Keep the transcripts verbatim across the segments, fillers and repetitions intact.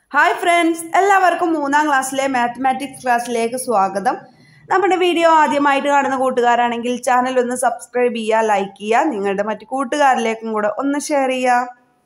Hi friends, എല്ലാവർക്കും മൂന്നാം ക്ലാസ്സിലെ മാത്തമാറ്റിക്സ് ക്ലാസ്സിലേക്ക് സ്വാഗതം. നമ്മുടെ വീഡിയോ ആദ്യമായിട്ട് കാണുന്ന കൂട്ടുകാരാണെങ്കിൽ ചാനൽ ഒന്ന് സബ്സ്ക്രൈബ് ചെയ്യുക, ലൈക്ക് ചെയ്യുക, നിങ്ങളുടെ മറ്റു കൂട്ടുകാരിലേക്കും കൂടെ ഒന്ന് ഷെയർ ചെയ്യുക.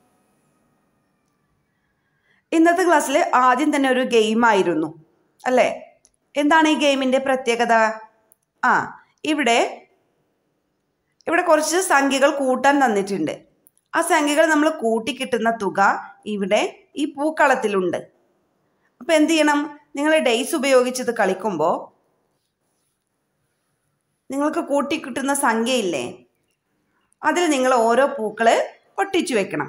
ഇന്നത്തെ ക്ലാസ്സിൽ ആദ്യം തന്നെ ഒരു ഗെയിം ആയിരുന്നു അല്ലേ? എന്താണ് ഈ ഗെയിമിൻ്റെ പ്രത്യേകത? ആ ഇവിടെ ഇവിടെ കുറച്ച് സംഖ്യകൾ കൂട്ടാൻ തന്നിട്ടുണ്ട്. ആ സംഖ്യകൾ നമ്മൾ കൂട്ടി കിട്ടുന്ന തുക ഇവിടെ ഈ പൂക്കളത്തിലുണ്ട്. അപ്പോൾ എന്ത് ചെയ്യണം? നിങ്ങൾ ഡേയ്സ് ഉപയോഗിച്ചത് കളിക്കുമ്പോൾ നിങ്ങൾക്ക് കൂട്ടി കിട്ടുന്ന സംഖ്യയില്ലേ, അതിൽ നിങ്ങൾ ഓരോ പൂക്കൾ ഒട്ടിച്ചു വെക്കണം.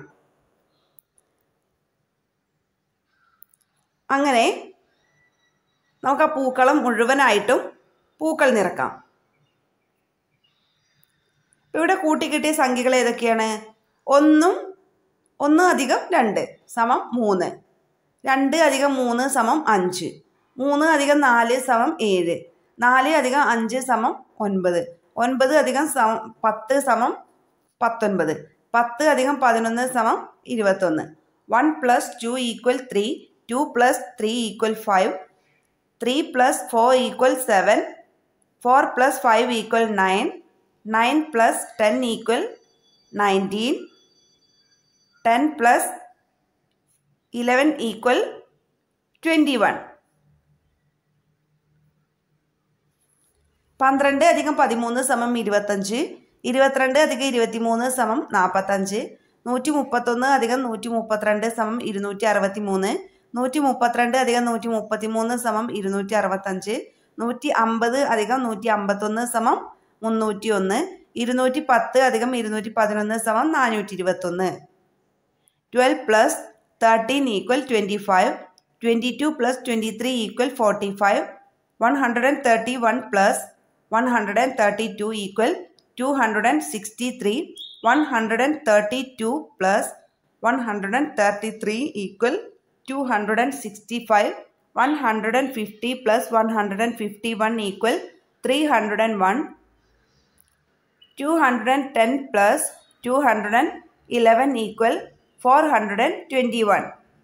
അങ്ങനെ നമുക്ക് ആ പൂക്കളം മുഴുവനായിട്ടും പൂക്കൾ നിറക്കാം. ഇവിടെ കൂട്ടിക്കിട്ടിയ സംഖ്യകൾ ഏതൊക്കെയാണ്? ഒന്നും ഒന്ന് അധികം രണ്ട് സമം മൂന്ന്, രണ്ട് അധികം മൂന്ന് സമം അഞ്ച്, മൂന്ന് അധികം നാല് സമം ഏഴ്, നാല് അധികം അഞ്ച് സമം ഒൻപത്, ഒൻപത് അധികം സമം പത്ത് സമം പത്തൊൻപത്, പത്ത് അധികം പതിനൊന്ന് സമം ഇരുപത്തൊന്ന്. One plus two equal three, two plus three equal five, three plus four equal seven, four plus five equal nine, nine plus ten equal nineteen, ten plus eleven equal twenty one. പന്ത്രണ്ട് അധികം പതിമൂന്ന് സമം ഇരുപത്തഞ്ച്, ഇരുപത്തിരണ്ട് അധികം ഇരുപത്തി മൂന്ന് സമം നാൽപ്പത്തഞ്ച്, നൂറ്റി മുപ്പത്തൊന്ന് അധികം നൂറ്റി മുപ്പത്തിരണ്ട് സമം ഇരുന്നൂറ്റി അറുപത്തി മൂന്ന്, നൂറ്റി മുപ്പത്തിരണ്ട് അധികം നൂറ്റി മുപ്പത്തി മൂന്ന് സമം ഇരുന്നൂറ്റി അറുപത്തഞ്ച്, നൂറ്റി അമ്പത് അധികം നൂറ്റി അമ്പത്തൊന്ന് സമം മുന്നൂറ്റി ഒന്ന്, ഇരുന്നൂറ്റി പത്ത് അധികം ഇരുന്നൂറ്റി പതിനൊന്ന് സമം നാനൂറ്റി ഇരുപത്തൊന്ന്. Twelve plus thirteen equal twenty five, twenty two plus twenty three equal forty five, one hundred and thirty one plus one hundred and thirty two equal two hundred and sixty three, one hundred and thirty two plus one hundred and thirty three equal two hundred and sixty five, one hundred and fifty plus one hundred and fifty one equal three hundred and one, two hundred and ten plus two hundred and eleven equal four hundred and twenty one.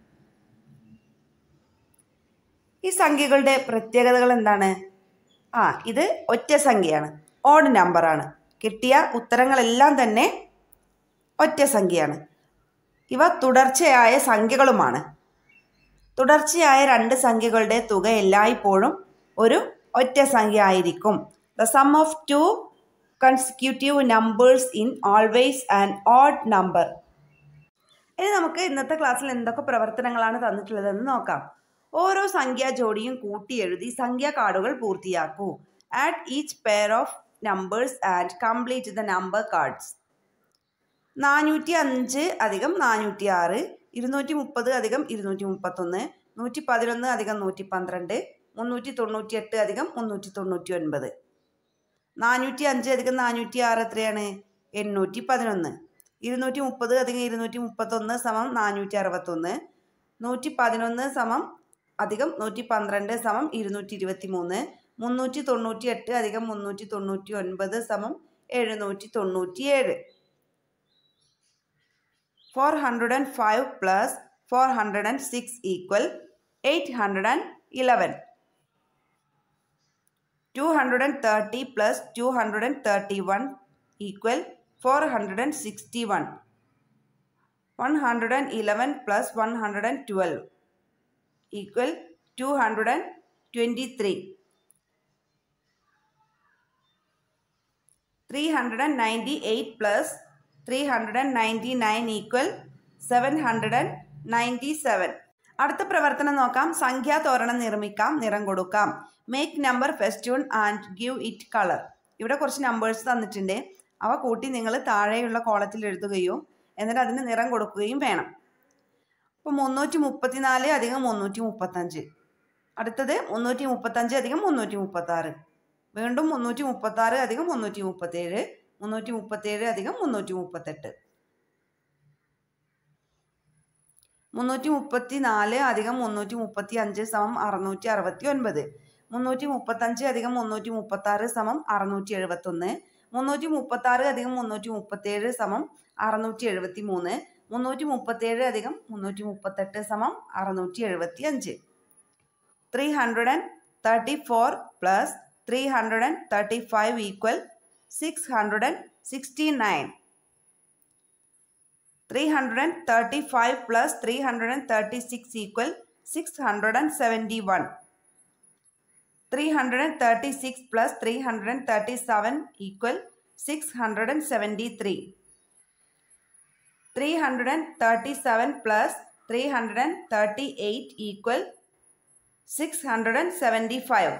ഈ സംഖ്യകളുടെ പ്രത്യേകതകൾ എന്താണ്? ആ ഇത് ഒറ്റ സംഖ്യയാണ്, odd നമ്പറാണ്. കിട്ടിയ ഉത്തരങ്ങളെല്ലാം തന്നെ ഒറ്റ സംഖ്യയാണ്. ഇവ തുടർച്ചയായ സംഖ്യകളുമാണ്. തുടർച്ചയായ രണ്ട് സംഖ്യകളുടെ തുക എല്ലായ്പ്പോഴും ഒരു ഒറ്റ സംഖ്യ ആയിരിക്കും. The sum of two consecutive numbers in always an odd number. ഇനി നമുക്ക് ഇന്നത്തെ ക്ലാസ്സിൽ എന്തൊക്കെ പ്രവർത്തനങ്ങളാണ് തന്നിട്ടുള്ളതെന്ന് നോക്കാം. ഓരോ സംഖ്യാ ജോഡിയും കൂട്ടി എഴുതി സംഖ്യാ കാർഡുകൾ പൂർത്തിയാക്കൂ. Add each pair of numbers and complete the number cards. നാനൂറ്റി അഞ്ച് അധികം നാനൂറ്റി ആറ്, ഇരുന്നൂറ്റി മുപ്പത് അധികം ഇരുന്നൂറ്റി മുപ്പത്തൊന്ന്, നൂറ്റി പതിനൊന്ന് അധികം നൂറ്റി പന്ത്രണ്ട്, മുന്നൂറ്റി തൊണ്ണൂറ്റി എട്ട് അധികം മുന്നൂറ്റി തൊണ്ണൂറ്റി ഒൻപത്. നാനൂറ്റി അഞ്ച് അധികം നാനൂറ്റി ആറ് എത്രയാണ്? എണ്ണൂറ്റി പതിനൊന്ന്. ഇരുന്നൂറ്റി മുപ്പത് അധികം ഇരുന്നൂറ്റി മുപ്പത്തൊന്ന് സമം നാനൂറ്റി അറുപത്തൊന്ന്, നൂറ്റി പതിനൊന്ന് സമം അധികം നൂറ്റി പന്ത്രണ്ട് സമം ഇരുന്നൂറ്റി ഇരുപത്തി മൂന്ന്, മുന്നൂറ്റി തൊണ്ണൂറ്റി എട്ട് അധികം മുന്നൂറ്റി തൊണ്ണൂറ്റി ഒൻപത് സമം എഴുന്നൂറ്റി തൊണ്ണൂറ്റി ഏഴ്. Four hundred and five plus four hundred and six equal eight hundred and eleven. Two hundred and thirty plus two hundred and thirty one equal four hundred sixty-one. one hundred eleven plus one hundred twelve equal two hundred twenty-three. three hundred ninety-eight plus three hundred ninety-nine equal seven hundred ninety-seven. അടുത്ത പ്രവർത്തനം നോക്കാം. സംഖ്യാതോരണം നിർമ്മിക്കാം, നിറം കൊടുക്കാം. Make number festoon and give it colour. ഇവിടെ കുറച്ച് numbers തന്നിട്ടുണ്ട്. അവ കൂട്ടി നിങ്ങൾ താഴെയുള്ള കോളത്തിൽ എഴുതുകയും എന്നിട്ട് അതിന് നിറം കൊടുക്കുകയും വേണം. അപ്പോൾ മുന്നൂറ്റി മുപ്പത്തി നാല് അധികം മുന്നൂറ്റി മുപ്പത്തഞ്ച്, അടുത്തത് മുന്നൂറ്റി മുപ്പത്തഞ്ച് അധികം മുന്നൂറ്റി മുപ്പത്താറ്, വീണ്ടും മുന്നൂറ്റി മുപ്പത്താറ് അധികം മുന്നൂറ്റി മുപ്പത്തേഴ്, മുന്നൂറ്റി മുപ്പത്തേഴ് അധികം മുന്നൂറ്റി മുപ്പത്തെട്ട്, മുന്നൂറ്റി മുപ്പത്തി നാല് അധികം മുന്നൂറ്റി മുപ്പത്തി അഞ്ച് സമം അറുന്നൂറ്റി അറുപത്തി ഒൻപത്, മുന്നൂറ്റി മുപ്പത്തഞ്ച് അധികം മുന്നൂറ്റി മുപ്പത്താറ് സമം അറുന്നൂറ്റി എഴുപത്തൊന്ന്, മുന്നൂറ്റി മുപ്പത്താറ് അധികം മുന്നൂറ്റി മുപ്പത്തേഴ് സമം അറുന്നൂറ്റി എഴുപത്തി മൂന്ന്, മുന്നൂറ്റി മുപ്പത്തേഴ് അധികം മുന്നൂറ്റി മുപ്പത്തെട്ട് സമം അറുന്നൂറ്റി എഴുപത്തി അഞ്ച്. Three hundred and thirty four plus three hundred and thirty five equal six hundred and sixty nine. Three hundred and thirty five plus three hundred and thirty six equal six hundred and seventy one. Three hundred and thirty six plus three hundred and thirty seven equal six hundred and seventy three. Three hundred and thirty seven plus three hundred and thirty eight equal six hundred and seventy five.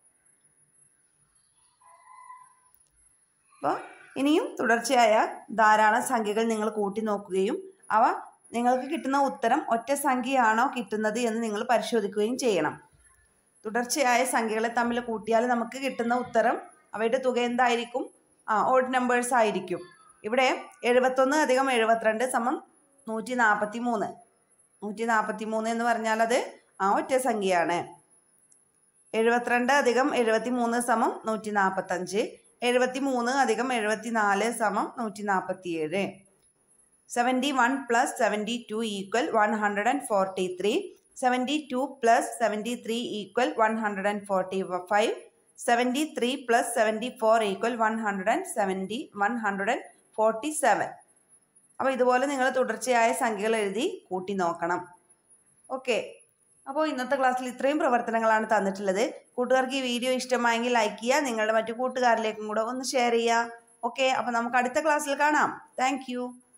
അപ്പോൾ ഇനിയും തുടർച്ചയായ ധാരാളം സംഖ്യകൾ നിങ്ങൾ കൂട്ടി നോക്കുകയും അവ നിങ്ങൾക്ക് കിട്ടുന്ന ഉത്തരം ഒറ്റ സംഖ്യയാണോ കിട്ടുന്നത് എന്ന് നിങ്ങൾ പരിശോധിക്കുകയും ചെയ്യണം. തുടർച്ചയായ സംഖ്യകളെ തമ്മിൽ കൂട്ടിയാൽ നമുക്ക് കിട്ടുന്ന ഉത്തരം അവയുടെ തുക എന്തായിരിക്കും? ആ ഓഡ് നമ്പേഴ്സ് ആയിരിക്കും. ഇവിടെ എഴുപത്തൊന്ന് അധികം എഴുപത്തിരണ്ട് സമം നൂറ്റി നാൽപ്പത്തി മൂന്ന്. നൂറ്റി നാൽപ്പത്തി മൂന്ന് എന്ന് പറഞ്ഞാൽ അത് ആ ഒറ്റ സംഖ്യയാണ്. എഴുപത്തിരണ്ട് അധികം എഴുപത്തി മൂന്ന് സമം നൂറ്റി നാൽപ്പത്തഞ്ച്. എഴുപത്തി മൂന്ന് അധികം എഴുപത്തി നാല് സമം നൂറ്റി നാൽപ്പത്തി ഏഴ്. Seventy one plus seventy two equal one hundred and forty three. Seventy two plus seventy three equal one hundred and forty five. Seventy three plus seventy four equal one hundred and seventy one hundred and forty seven. അപ്പോൾ ഇതുപോലെ നിങ്ങൾ തുടർച്ചയായ സംഖ്യകൾ എഴുതി കൂട്ടി നോക്കണം. Okay, അപ്പോൾ ഇന്നത്തെ ക്ലാസ്സിൽ ഇത്രയും പ്രവർത്തനങ്ങളാണ് തന്നിട്ടുള്ളത്. കൂട്ടുകാർക്ക് ഈ വീഡിയോ ഇഷ്ടമായെങ്കിൽ ലൈക്ക് ചെയ്യുക, നിങ്ങളുടെ മറ്റു കൂട്ടുകാരിലേക്കും കൂടെ ഒന്ന് ഷെയർ ചെയ്യുക. ഓക്കെ, അപ്പോൾ നമുക്ക് അടുത്ത ക്ലാസ്സിൽ കാണാം. താങ്ക്